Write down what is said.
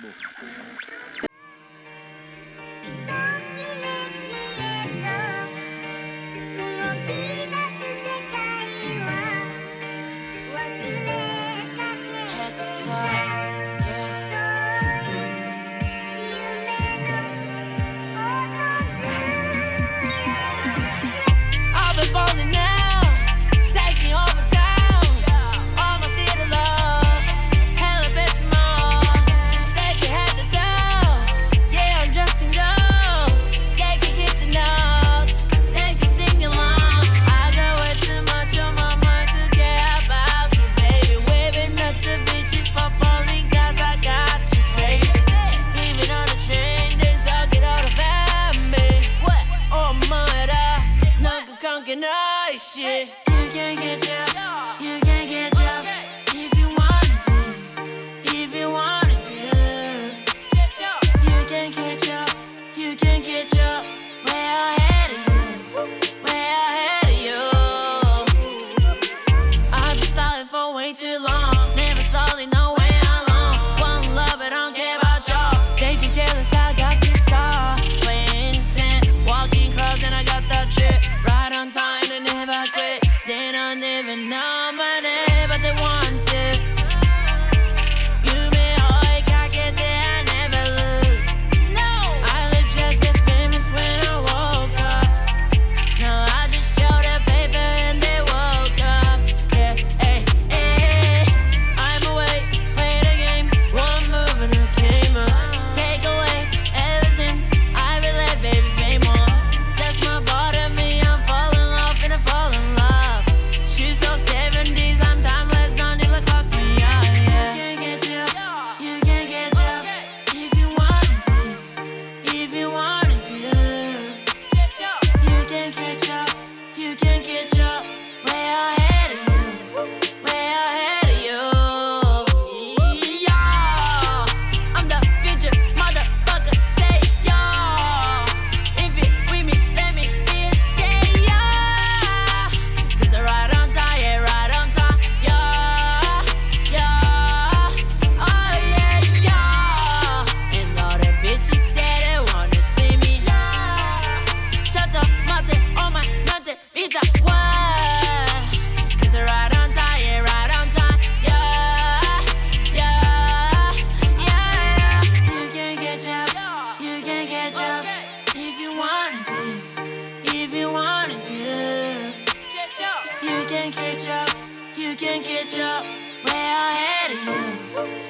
Shit. You can get up, you can get up if you wanted to, if you wanted to. You can get up, you can get up, way ahead of you, way ahead of you. I've been stalling for way too long, never solid, no way alone. One love, I don't care about y'all. They too jealous, I got this all. Playing innocent, walking cross, and I got that shit right on time. Never quit, they don't even know my name, but they want to. You may always get there, I never lose. No, I look just as famous when I woke up. No, I just showed the paper and they woke up. Yeah, hey, hey, I'm awake, play the game, one move and I came up. Take away everything, I will let baby fame on. That's my bottom, me, I'm falling. Fall in love. She's so 70s, I'm timeless, don't need to clock me out, yeah. You can get up, you can get up if you wanted to, if you wanted to. You can catch up, you can catch up, way ahead of you, way ahead of you. Yeah, I'm the future motherfucker, say yeah. If you with me, let me be a say yeah. Right on time, yeah, right on time, yeah, yeah, oh yeah, yeah. And all the bitches say they wanna see me, yeah. Chato, mate, oh my, note, vida, what? Cause right on time, yeah, right on time, yeah, yeah, yeah. You can get up, you can get up if you wanted to, if you wanted to. You can catch up, way ahead of you.